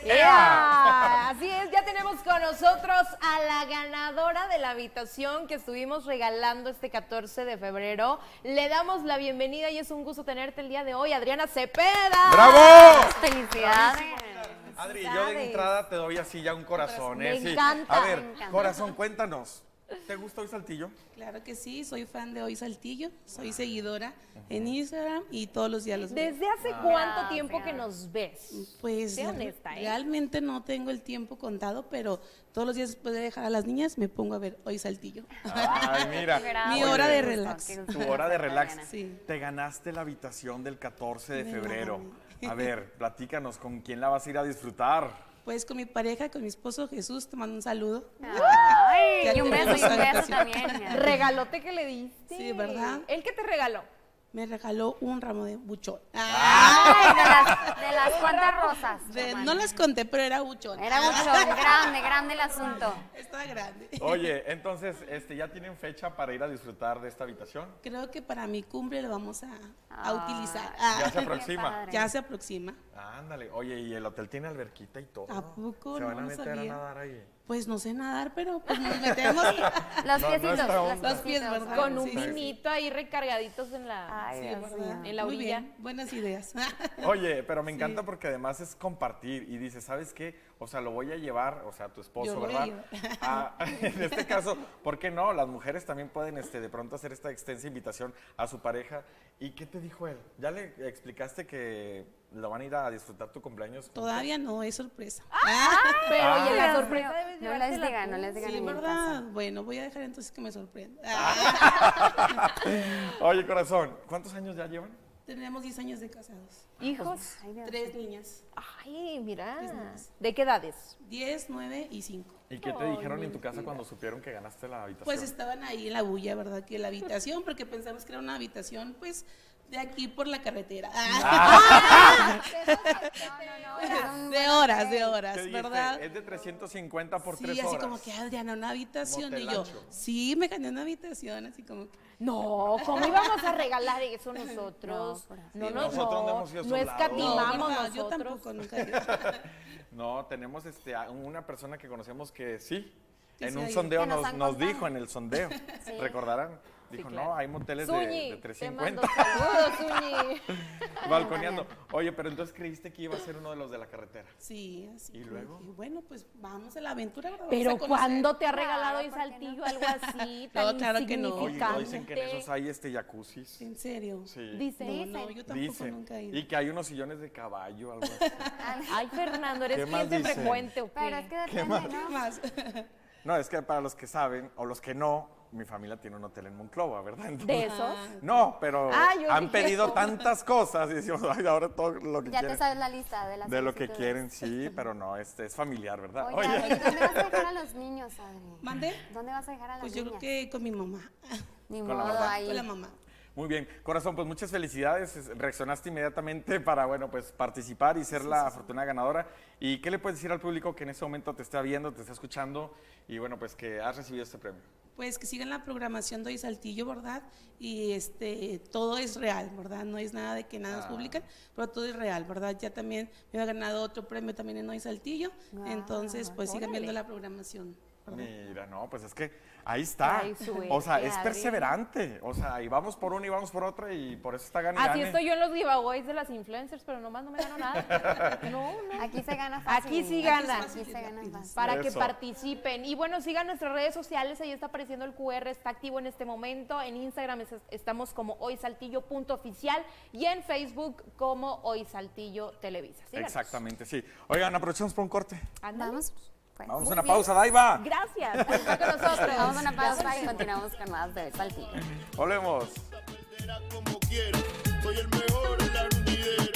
Así es, ya tenemos con nosotros a la ganadora de la habitación que estuvimos regalando este 14 de febrero. Le damos la bienvenida y es un gusto tenerte el día de hoy, Adriana Cepeda. ¡Bravo! ¡Felicidades! Adri, yo de entrada te doy así ya un corazón. Me Sí. encanta. A ver, Me encanta. corazón, cuéntanos. ¿Te gusta Hoy Saltillo? Claro que sí, soy fan de Hoy Saltillo, soy seguidora en Instagram y todos los días los veo. ¿Desde hace cuánto tiempo que nos ves? Pues Sé honesta, ¿eh? realmente no tengo el tiempo contado, pero todos los días después de dejar a las niñas me pongo a ver Hoy Saltillo. Ay, mira. Mi hora de relax. Tu hora de relax. Sí. Te ganaste la habitación del 14 de Me febrero. gané. A ver, platícanos, ¿con quién la vas a ir a disfrutar? Pues con mi pareja, con mi esposo Jesús, te mando un saludo. Ay, y un beso habitación. también. Regalote que le diste. Sí, ¿verdad? ¿El que te regaló? Me regaló un ramo de buchón. Ay, de las cuantas rosas. No las conté, pero era buchón. Era mucho, grande el asunto. Estaba grande. Oye, entonces, ¿ya tienen fecha para ir a disfrutar de esta habitación? Creo que para mi cumple lo vamos a Ay. utilizar. Ya se Qué aproxima. padre. Ya se aproxima. Ándale, oye, y el hotel tiene alberquita y todo. ¿A poco? ¿Se van a No meter sabía. a nadar ahí? Pues no sé nadar, pero pues nos metemos Los No, piecitos. nuestra onda. Los pies, ¿verdad? Con un Sí, sí. vinito ahí recargaditos en la... Ay, Sí, Dios ¿verdad? mío. En la Muy orilla. bien, buenas ideas. Oye, pero me encanta porque además es compartir y dices, ¿sabes qué? O sea, lo voy a llevar, o sea, a tu esposo, Yo lo voy ¿verdad? a llevar. En este caso, ¿por qué no? Las mujeres también pueden de pronto hacer esta extensa invitación a su pareja. ¿Y qué te dijo él? ¿Ya le explicaste que lo van a ir a disfrutar tu cumpleaños juntos? Todavía no, es sorpresa. Pero oye, la Dios sorpresa mío. debes No les llevártela digan, tú. no les digan Sí, en mi ¿verdad? casa. Bueno, voy a dejar entonces que me sorprenda. Oye, corazón, ¿cuántos años ya llevan? Tenemos 10 años de casados. ¿Hijos? Ay, Dios. 3 niñas, Ay, mira. niñas. ¿De qué edades? 10, 9 y 5. ¿Y qué te dijeron en tu casa cuando supieron que ganaste la habitación? Pues estaban ahí en la bulla, ¿verdad? Que la habitación, porque pensamos que era una habitación, pues, de aquí por la carretera. De horas, ¿Qué dijiste? ¿verdad? Es de 350 por Sí, 3 así horas. como que Adriana, una habitación. Y yo, Motelacho. sí, me gané una habitación, así como que. No, ¿cómo íbamos a regalar eso nosotros? No, nosotros no hemos ido no sobrados. escatimamos ¿verdad? Yo nosotros. tampoco nunca he ido. No, tenemos a una persona que conocemos que sí. Que En sí un ha ido. sondeo Que nos han nos contado. dijo, en el sondeo, ¿recordarán? Dijo, claro. no, hay moteles Zuñi, de te mando 350. saludos, Zuñi. Balconeando. Oye, pero entonces creíste que iba a ser uno de los de la carretera. Sí, así. ¿Y como luego? que, bueno, pues vamos a la aventura, ¿verdad? Pero Vamos a conocer. ¿cuándo te ha regalado hoy ¿por qué no? Saltillo algo así No, tan claro que no. Oye, insignificante? no dicen que en esos hay jacuzzis. ¿En serio? Sí. Dice. No, yo tampoco Dicen. nunca he ido. Y que hay unos sillones de caballo, algo así. Ay, Fernando, ¿eres ¿Qué más cliente dicen? frecuente o qué? Pero es que ¿Qué depende, más? ¿no? Más. No, es que para los que saben, o los que no, mi familia tiene un hotel en Monclova, ¿verdad? Entonces, ¿De esos? no, pero Yo han dije pedido eso. tantas cosas y decimos, ay, ahora todo lo que Ya te quieren. sabes la lista de las De lo que solicitudes. quieren, sí, pero no, es familiar, ¿verdad? Oye, Adri, ¿dónde vas a dejar a los niños, Adri? ¿Mande? ¿Dónde vas a dejar a las Pues yo creo niñas? que con mi mamá. Ni con la modo, mamá. ahí. Con la mamá. Muy bien, corazón, pues muchas felicidades. Reaccionaste inmediatamente para, bueno, pues participar y ser la afortunada ganadora. ¿Y qué le puedes decir al público que en este momento te está viendo, te está escuchando y, bueno, pues que has recibido este premio? Pues que sigan la programación de Hoy Saltillo, ¿verdad? Y todo es real, ¿verdad? No es nada de que nada nos publican, pero todo es real, ¿verdad? Ya también me había ganado otro premio también en Hoy Saltillo, entonces pues sigan viendo la programación. ¿verdad? Mira, no, pues es que ahí está. Ay, suerte, O sea, es Adri. perseverante. O sea, y vamos por una y vamos por otra y por eso está ganando. Así estoy yo en los giveaways de las influencers, pero nomás no me gano nada. No. Aquí se gana fácil. Aquí sí gana. Aquí se gana fácil. Para que Eso. participen. Y bueno, sigan nuestras redes sociales, ahí está apareciendo el QR, está activo en este momento. En Instagram estamos como hoysaltillo.oficial y en Facebook como Hoy Saltillo Televisa. Síganos. Exactamente, sí. Oigan, aprovechamos por un corte. Ándale. Vamos. Pues. Vamos a Muy una bien. pausa, Daiva. Gracias por estar con nosotros. Vamos a una pausa y continuamos con más de Saltillo. Volvemos. Como quiero, soy el mejor en la rutinera.